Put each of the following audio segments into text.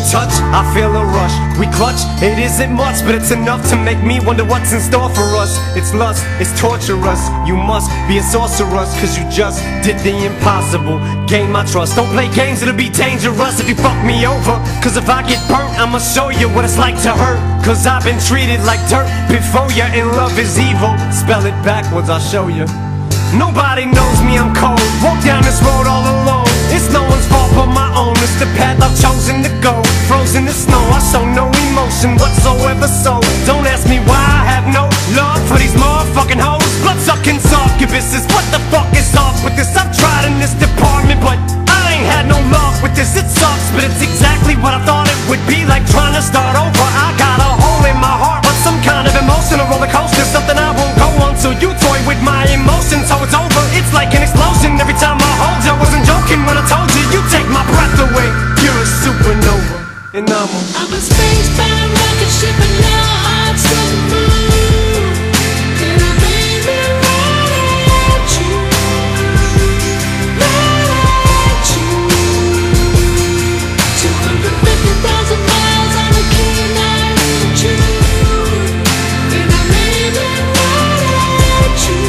touch, I feel a rush. We clutch, it isn't much, but it's enough to make me wonder what's in store for us. It's lust, it's torturous. You must be a sorceress, cause you just did the impossible. Gain my trust, don't play games, it'll be dangerous if you fuck me over. Cause if I get burnt, I'ma show you what it's like to hurt. Cause I've been treated like dirt before you, and love is evil. Spell it backwards, I'll show you. Nobody knows me, I'm cold. Walk down this road all alone. It's no one's fault but my own. It's the path I've chosen to go. Frozen in snow, I show no emotion whatsoever. So don't ask me why I have no love for these motherfucking hoes. Blood-sucking succubuses. What the fuck is off with this? I've tried in this department, but I ain't had no luck with this. It sucks, but it's exactly what I thought it would be. Like trying to start over. I got a hole in my heart, but some kind of emotional roller coaster. Something I won't go on, so you toy with my emotions. So it's over, it's like an explosion every time I hold you. I wasn't joking when I told you, you take my breath away. You're a supernova, and I'm a spacebound rocket ship, and now hearts to the moon. And I made me right at you, right at you. 250,000 miles on a key night in June. And I made me right at you.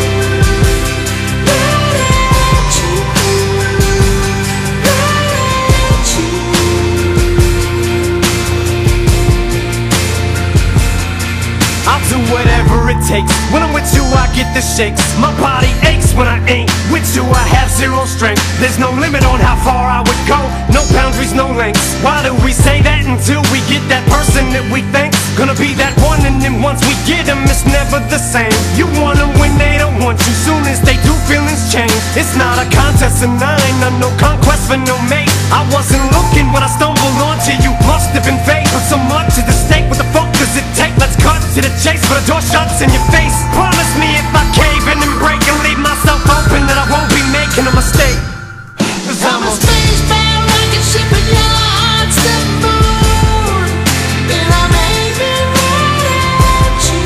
I'll do whatever it takes. When I'm with you, I get the shakes. My body aches when I ain't with you. I have zero strength. There's no limit on how far I would go. No boundaries, no lengths. Why do we say that until we get that person that we think's gonna be that one? And then once we get them, it's never the same. You want them when they don't want you. Soon as they do, feelings change. It's not a contest, and I ain't on no conquest for no mate. I wasn't looking when I stumbled onto you. Must have been fate, but so much at the stake. What the fuck does it take? Let's cut to the chase, but the door shuts in your face. Promise me if I cave in and break and leave myself open, that I won't be making a mistake. Cause I'm a spacebound rocket ship, and your heart's the moon. And I made me right at you,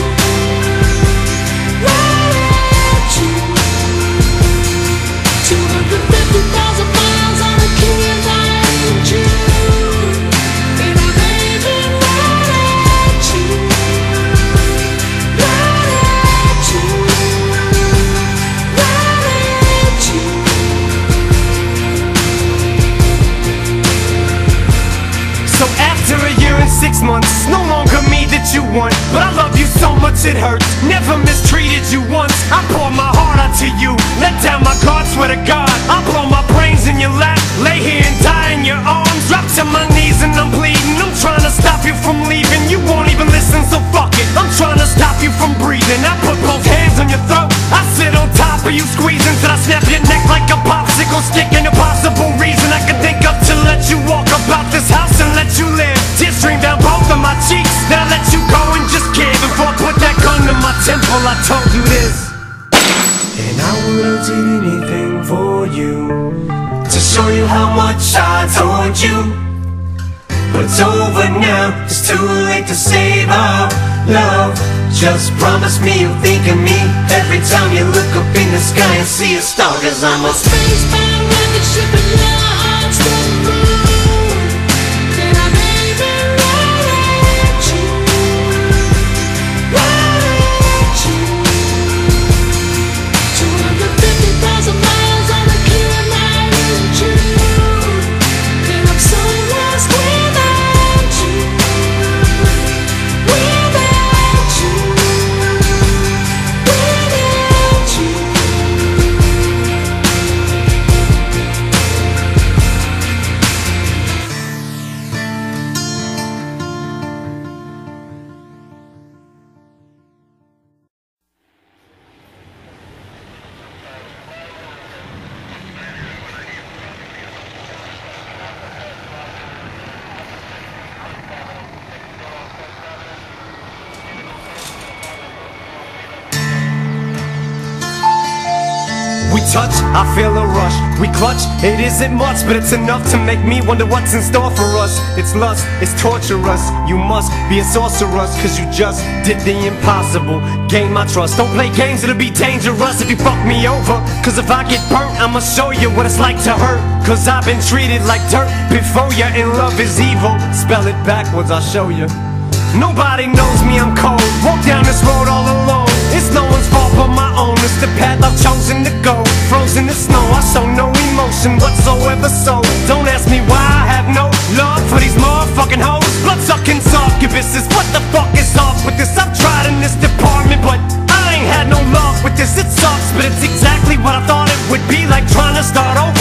right at you. 250,000 miles on a key night in June. And I made me right at you, right at you, right at you. So after a year and 6 months, no longer me that you want, but I love you so much it hurts. Never mistreated you once. I pour my heart out to you, let down my guard, swear to God I'll blow my brains in your lap, lay here and die in your arms. Drop to my knees and I'm bleeding. I'm trying to stop you from leaving. You won't even listen, so fuck it. I'm trying to stop you from breathing. I put both hands on your throat, I sit on top of you squeezing till I snap your neck like a popsicle stick. An impossible reason I can think of to let you walk about this house and let you live. Tears stream down both of my cheeks. Then I let you go and just give. Before I put that gun to my temple, I told you this. And I would've did anything for you, to show you how much I told you. But it's over now, it's too late to save our love. Just promise me you'll think of me every time you look up in the sky and see a star. Cause I'm a spacebound rocket ship, and your heart's the moon. And I made me right at you, right at you. 250,000 miles on a key night in June. And I'm so lost without you, without you, without you. touch, I feel a rush. We clutch, it isn't much, but it's enough to make me wonder what's in store for us. It's lust, it's torturous. You must be a sorceress, cause you just did the impossible. Gain my trust, don't play games, it'll be dangerous if you fuck me over. Cause if I get burnt, I'ma show you what it's like to hurt. Cause I've been treated like dirt before you, and love is evil. Spell it backwards, I'll show you. Nobody knows me, I'm cold. Walk down this road all alone. It's no one's fault but my own. It's the path I've chosen to go. Frozen in snow, I show no emotion whatsoever. So don't ask me why I have no love for these motherfucking hoes. Blood-sucking succubuses. What the fuck is up with this? I've tried in this department, but I ain't had no luck with this. It sucks, but it's exactly what I thought it would be. Like trying to start over